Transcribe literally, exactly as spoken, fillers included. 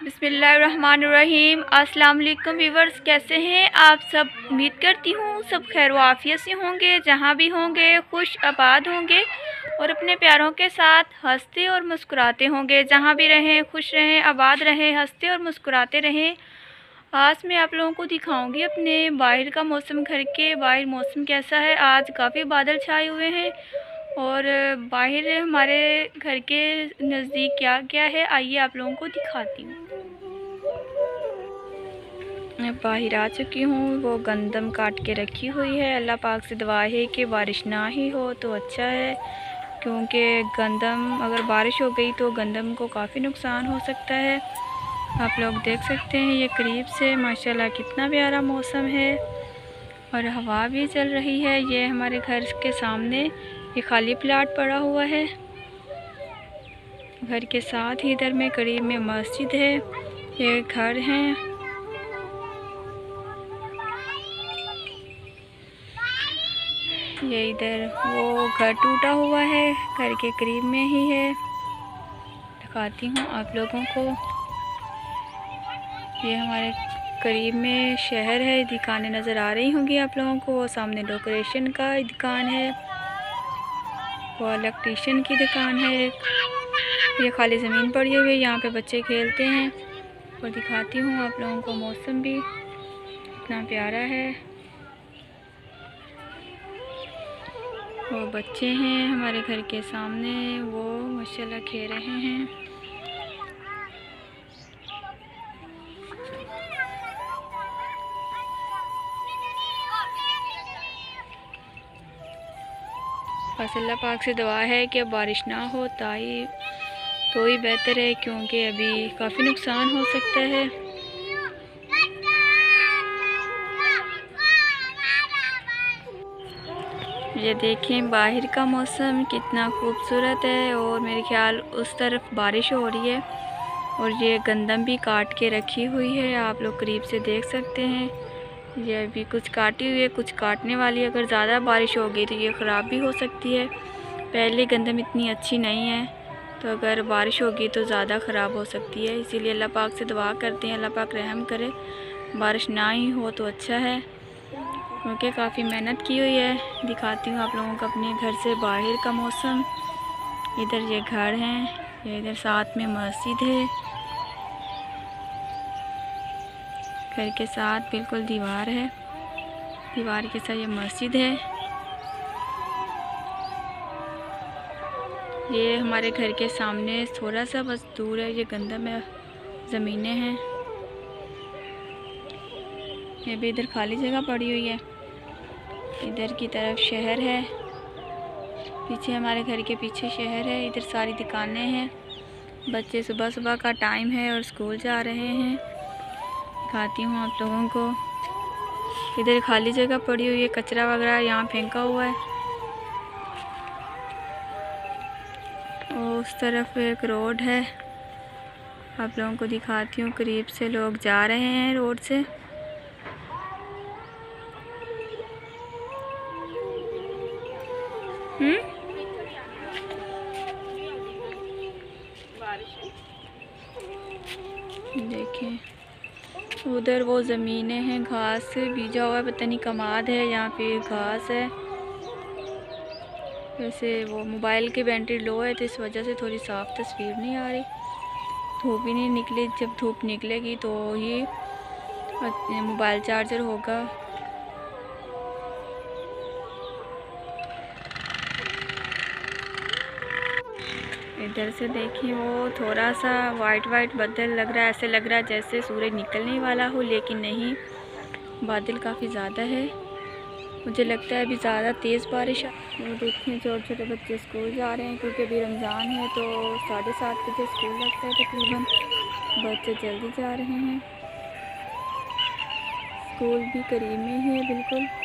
बिस्मिल्लाहिर्रहमानिर्रहीम। अस्सलाम वालेकुम व्यूअर्स, कैसे हैं आप सब? उम्मीद करती हूँ सब खैर व आफियत से होंगे, जहाँ भी होंगे खुश आबाद होंगे और अपने प्यारों के साथ हंसते और मुस्कुराते होंगे। जहाँ भी रहें खुश रहें, आबाद रहें, हंसते और मुस्कुराते रहें। आज मैं आप लोगों को दिखाऊंगी अपने बाहर का मौसम। घर के बाहर मौसम कैसा है। आज काफ़ी बादल छाए हुए हैं और बाहर हमारे घर के नज़दीक क्या क्या है, आइए आप लोगों को दिखाती हूँ। मैं बाहर आ चुकी हूँ। वो गंदम काट के रखी हुई है। अल्लाह पाक से दुआ है कि बारिश ना ही हो तो अच्छा है, क्योंकि गंदम अगर बारिश हो गई तो गंदम को काफ़ी नुकसान हो सकता है। आप लोग देख सकते हैं ये करीब से माशाल्लाह कितना प्यारा मौसम है और हवा भी चल रही है। ये हमारे घर के सामने ये खाली प्लाट पड़ा हुआ है। घर के साथ ही इधर में करीब में मस्जिद है, ये घर हैं। ये इधर वो घर टूटा हुआ है, घर के करीब में ही है। दिखाती हूँ आप लोगों को। ये हमारे करीब में शहर है। दुकानें नज़र आ रही होंगी आप लोगों को। वो सामने डेकोरेशन का दुकान है, वो इलेक्ट्रिशियन की दुकान है। ये खाली ज़मीन पड़ी हुई है, यहाँ पे बच्चे खेलते हैं। और दिखाती हूँ आप लोगों को मौसम भी इतना प्यारा है। वो बच्चे हैं हमारे घर के सामने, वो माशाल्लाह खेल रहे हैं। बस अल्लाह पाक से दुआ है कि बारिश ना हो ताई तो ही बेहतर है, क्योंकि अभी काफ़ी नुकसान हो सकता है। ये देखें बाहर का मौसम कितना खूबसूरत है और मेरे ख्याल उस तरफ बारिश हो रही है। और ये गंदम भी काट के रखी हुई है, आप लोग करीब से देख सकते हैं। ये अभी कुछ काटी हुई है, कुछ काटने वाली है। अगर ज़्यादा बारिश होगी तो ये ख़राब भी हो सकती है। पहले गंदम इतनी अच्छी नहीं है, तो अगर बारिश होगी तो ज़्यादा ख़राब हो सकती है। इसीलिए अल्लाह पाक से दुआ करते हैं अल्लाह पाक रहम करे, बारिश ना ही हो तो अच्छा है, क्योंकि काफ़ी मेहनत की हुई है। दिखाती हूँ आप लोगों को अपने घर से बाहर का मौसम। इधर ये घर हैं, ये इधर साथ में मस्जिद है। घर के साथ बिल्कुल दीवार है, दीवार के साथ ये मस्जिद है। ये हमारे घर के सामने थोड़ा सा बस दूर है, ये गंदम है, ज़मीनें हैं। ये भी इधर खाली जगह पड़ी हुई है। इधर की तरफ शहर है, पीछे हमारे घर के पीछे शहर है। इधर सारी दुकानें हैं। बच्चे सुबह सुबह का टाइम है और स्कूल जा रहे हैं। दिखाती हूँ आप लोगों को। इधर खाली जगह पड़ी हुई है, कचरा वगैरह यहाँ फेंका हुआ है। और उस तरफ एक रोड है, आप लोगों को दिखाती हूँ। करीब से लोग जा रहे हैं रोड से। हम्म देखें उधर वो ज़मीनें हैं, घास बीजा हुआ है, पता नहीं कमाद है, यहाँ पे घास है। वैसे वो मोबाइल की बैटरी लो है तो इस वजह से थोड़ी साफ़ तस्वीर नहीं आ रही। धूप ही नहीं निकली, जब धूप निकलेगी तो ही मोबाइल चार्जर होगा। इधर से देखिए वो थोड़ा सा वाइट वाइट बादल लग रहा है, ऐसे लग रहा है जैसे सूरज निकलने वाला हो, लेकिन नहीं, बादल काफ़ी ज़्यादा है। मुझे लगता है अभी ज़्यादा तेज़ बारिश। वो देखिए छोटे छोटे बच्चे स्कूल जा रहे हैं, क्योंकि अभी रमज़ान है तो साढ़े सात बजे स्कूल लगता है तकरीबन। बच्चे जल्दी जा रहे हैं, स्कूल भी करीब में ही है बिल्कुल।